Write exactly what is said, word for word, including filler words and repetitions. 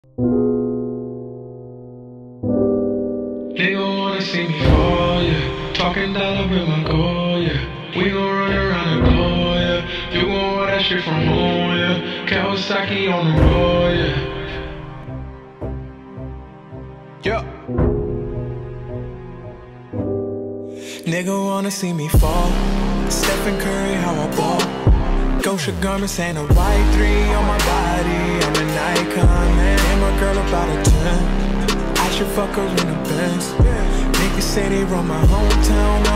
Nigga wanna see me fall, yeah. Talking dollar with my goal, yeah. We gon' run around the globe, yeah. You gon' want that shit from home, yeah. Kawasaki on the road, yeah. Yeah. Nigga wanna see me fall. Stephen Curry, how I ball. Gosha garments ain't a white three on my body. I'm an icon, man. And my girl about a ten. I should fuck her in the Benz. Niggas say they run my hometown.